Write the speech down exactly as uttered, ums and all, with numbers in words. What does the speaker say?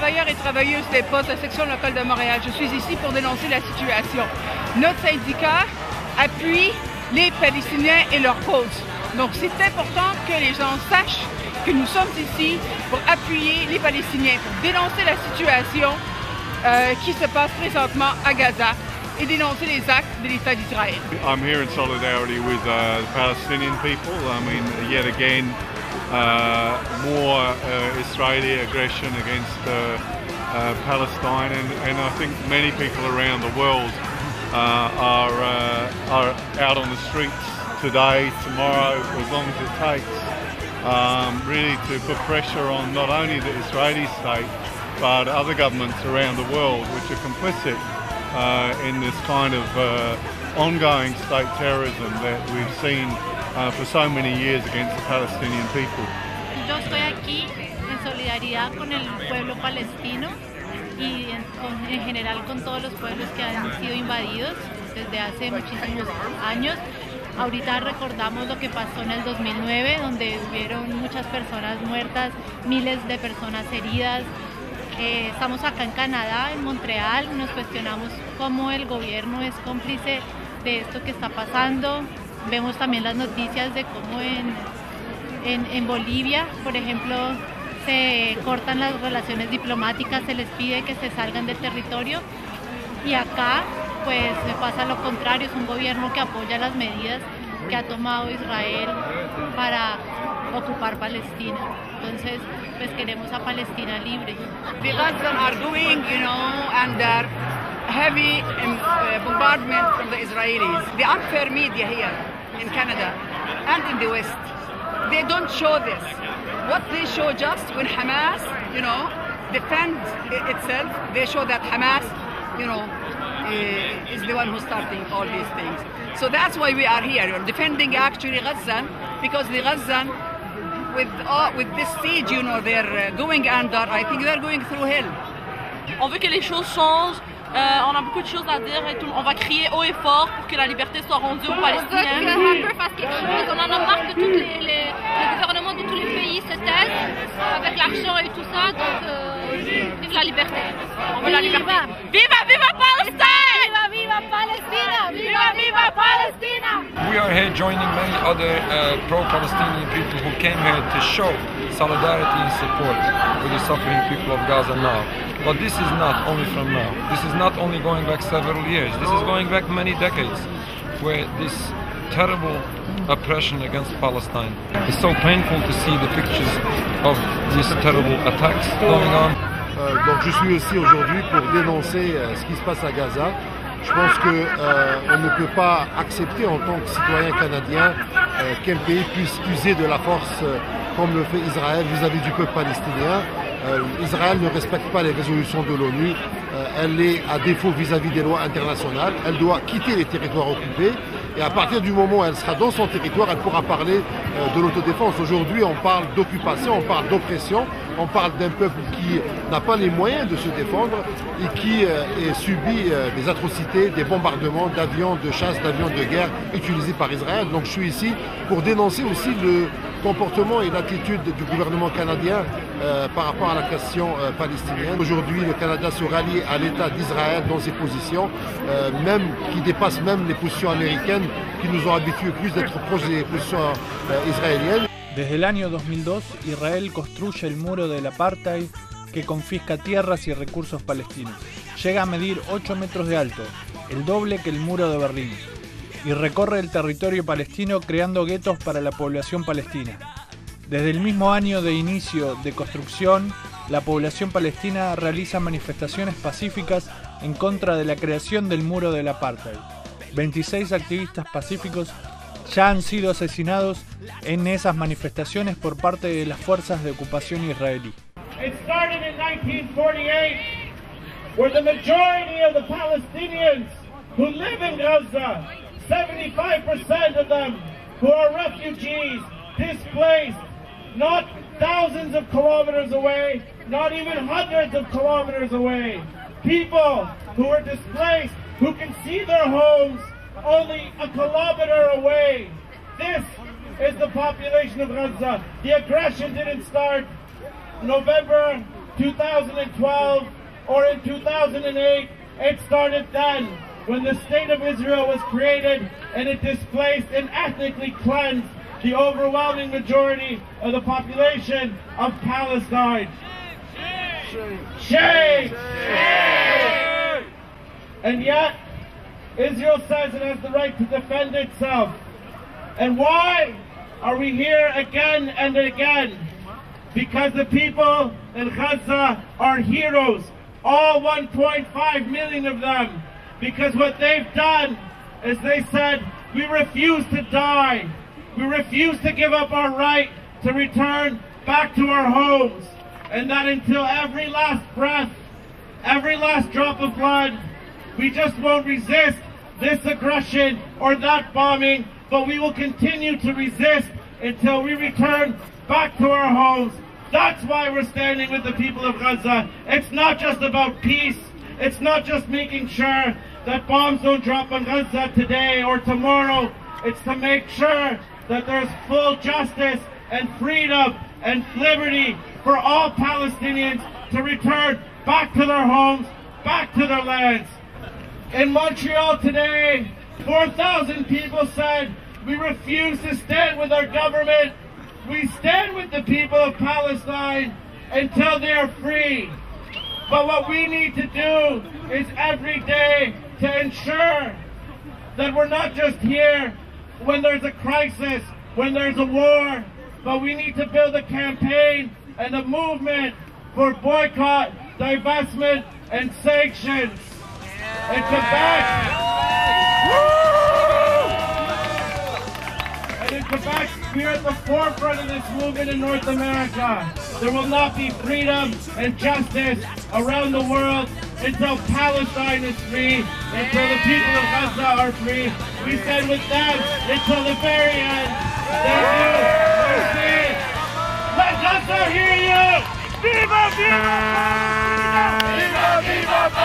travailleurs et travailleuses des postes de la section locale de Montréal. Je suis ici pour dénoncer la situation. Notre syndicat appuie les Palestiniens et leur cause. Donc c'est important que les gens sachent que nous sommes ici pour appuyer les Palestiniens, pour dénoncer la situation euh, qui se passe présentement à Gaza et dénoncer les actes de l'État d'Israël. I'm here in solidarity with uh, the Palestinian people. I mean, yet again, uh, more uh, Israeli aggression against uh, uh, Palestine, and, and I think many people around the world uh, are, uh, are out on the streets today, tomorrow, as long as it takes, um, really to put pressure on not only the Israeli state, but other governments around the world which are complicit Uh, in this kind of uh, ongoing state terrorism that we've seen uh, for so many years against the Palestinian people. Yo estoy aquí en solidaridad con el pueblo palestino y en, con, en general con todos los pueblos que han sido invadidos desde hace muchísimos años. Ahorita recordamos lo que pasó en el dos mil nueve, donde hubieron muchas personas muertas, miles de personas heridas. Eh, estamos acá en Canadá, en Montreal, nos cuestionamos cómo el gobierno es cómplice de esto que está pasando. Vemos también las noticias de cómo en, en, en Bolivia, por ejemplo, se cortan las relaciones diplomáticas, se les pide que se salgan del territorio. Y acá, pues, pasa lo contrario, es un gobierno que apoya las medidas que ha tomado Israel para ocupar Palestina. Entonces, pues queremos a Palestina libre. The Gaza are going, you know, under heavy um, uh, bombardment from the Israelis. The unfair media here in Canada and in the West, they don't show this. What they show just when Hamas, you know, defends itself, they show that Hamas, you know, uh, is the one who's starting all these things. So that's why we are here, we're defending actually Gaza, because the Gazan, with, uh, with this siege, you know, they're uh, going under, I think they're going through hell. On veut que les choses changent, euh, on a beaucoup de choses à dire et tout, on va crier haut et fort pour que la liberté soit rendue aux Palestiniens. On veut que Harper fasse quelque chose, on en a marre que tous les, les, les gouvernements de tous les pays se taisent avec l'argent et tout ça, donc euh, vive la liberté. On veut la liberté. Viva, viva Palestine! Viva, viva Palestina! Viva, viva Palestina! We are here joining many other uh, pro-Palestinian people who came here to show solidarity and support with the suffering people of Gaza now. But this is not only from now. This is not only going back several years. This is going back many decades, where this terrible oppression against Palestine. It's so painful to see the pictures of these terrible attacks going on. Euh, donc je suis aussi aujourd'hui pour dénoncer euh, ce qui se passe à Gaza. Je pense qu'on euh, ne peut pas accepter en tant que citoyen canadien euh, qu'un pays puisse user de la force euh, comme le fait Israël vis-à-vis du peuple palestinien. Euh, Israël ne respecte pas les résolutions de l'ONU, euh, elle est à défaut vis-à-vis des lois internationales, elle doit quitter les territoires occupés et à partir du moment où elle sera dans son territoire, elle pourra parler euh, de l'autodéfense. Aujourd'hui, on parle d'occupation, on parle d'oppression, on parle d'un peuple qui n'a pas les moyens de se défendre et qui euh, est subit euh, des atrocités, des bombardements d'avions de chasse, d'avions de guerre utilisés par Israël. Donc je suis ici pour dénoncer aussi le comportement et l'attitude du gouvernement canadien euh, par rapport à la question euh, palestinienne. Aujourd'hui, le Canada se rallie à l'État d'Israël dans ses positions, euh, même qui dépassent même les positions américaines, qui nous ont habitués plus d'être proches des positions euh, israéliennes. Desde el año dos mil dos, Israel construye el muro del apartheid que confisca tierras y recursos palestinos. Llega a medir ocho metros de alto, el doble que el muro de Berlín, y recorre el territorio palestino creando guetos para la población palestina. Desde el mismo año de inicio de construcción, la población palestina realiza manifestaciones pacíficas en contra de la creación del muro del apartheid. veintiséis activistas pacíficos ya han sido asesinados en esas manifestaciones por parte de las fuerzas de ocupación israelí. It started in nineteen forty-eight, where the majority of the Palestinians who live in Gaza, seventy-five percent of them who are refugees, displaced, not thousands of kilometers away, not even hundreds of kilometers away. People who are displaced, who can see their homes only a kilometer away. This is the population of Gaza. The aggression didn't start November two thousand twelve or in two thousand eight. It started then, when the State of Israel was created and it displaced and ethnically cleansed the overwhelming majority of the population of Palestine. Shame! Shame! And yet, Israel says it has the right to defend itself. And why are we here again and again? Because the people in Gaza are heroes, all one point five million of them. Because what they've done is they said, we refuse to die. We refuse to give up our right to return back to our homes. And that until every last breath, every last drop of blood, we just won't resist this aggression or that bombing, but we will continue to resist until we return back to our homes. That's why we're standing with the people of Gaza. It's not just about peace. It's not just making sure that bombs don't drop on Gaza today or tomorrow. It's to make sure that there's full justice and freedom and liberty for all Palestinians to return back to their homes, back to their lands. In Montreal today, four thousand people said, we refuse to stand with our government. We stand with the people of Palestine until they are free. But what we need to do is every day to ensure that we're not just here when there's a crisis, when there's a war, but we need to build a campaign and a movement for boycott, divestment, and sanctions. In Quebec, and in Quebec, we are at the forefront of this movement in North America. There will not be freedom and justice around the world until Palestine is free, until the people of Gaza are free. We stand with them until the very end. Thank you. Merci. Let Gaza hear you. Viva, viva, viva, viva, viva.